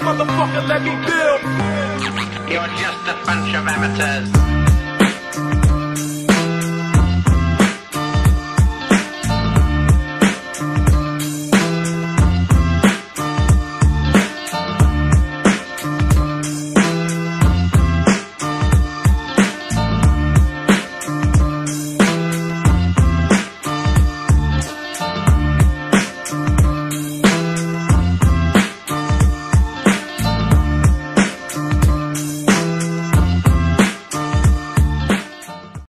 motherfucker, let me build. You're just a bunch of amateurs.